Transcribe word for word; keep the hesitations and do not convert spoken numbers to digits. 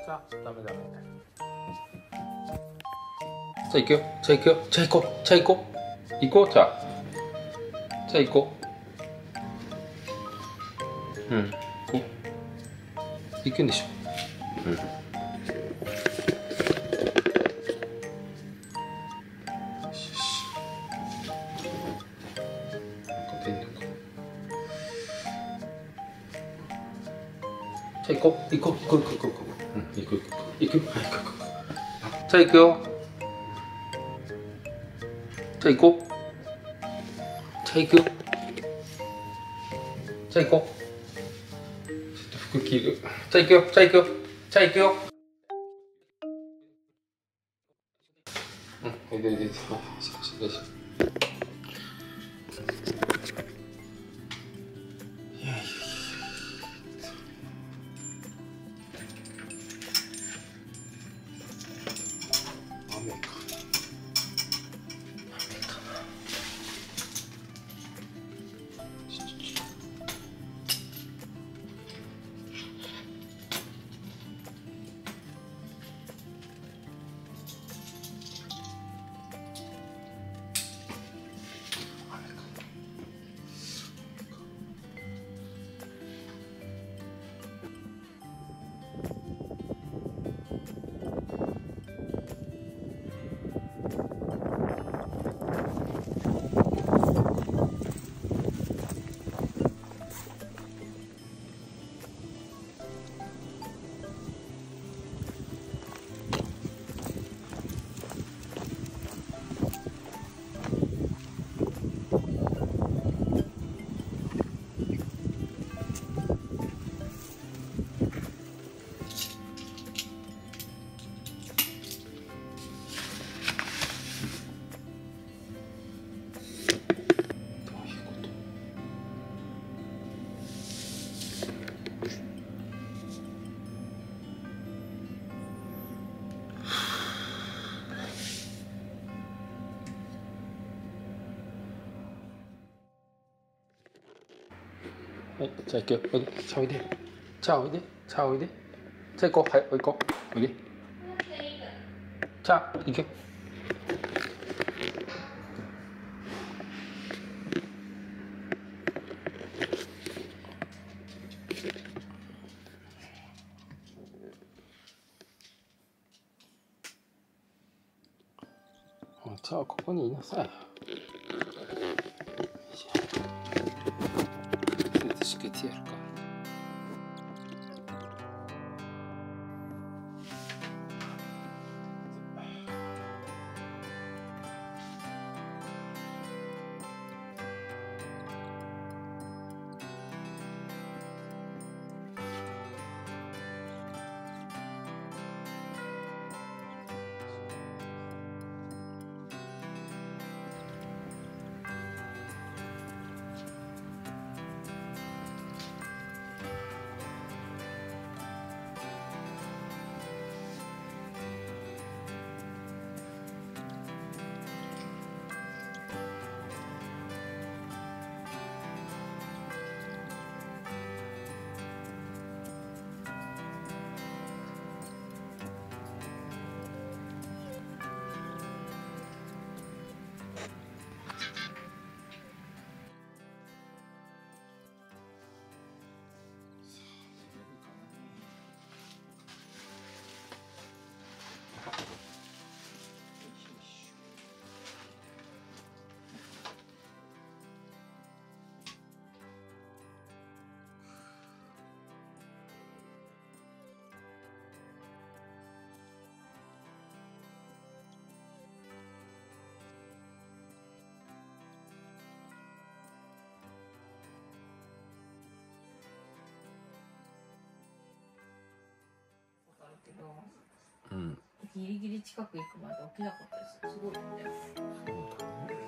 じゃあダメダメ。じゃあ行くよ。じゃあ行くよ。じゃあ行こう。じゃあ行こう。行こう。じゃあ。じゃあ行こう。うん。行こう。行くんでしょ。うん。じゃあ行こう行こう行こう行こう行こう行こう、うん、行く行く行く行くはい行く行く。じゃあ行くよ。じゃあ行こう。じゃあ行くよ。じゃあ行こう。ちょっと服着る。じゃあ行くよ。じゃあ行くよ。じゃあ行くよ。うん、おいでおいで。はい、しかしよいしょ。はい、じゃあ行くよ。おいで。じゃあおいで。じゃあおいで。じゃあおいで。じゃあ行こう。はい、行こう。おいで。じゃあ行くよ。じゃあここにいなさい。しけてやるか。 けど、 うん、 ギリギリ近く行くまで起きなかったです。すごいよね。 そうだね。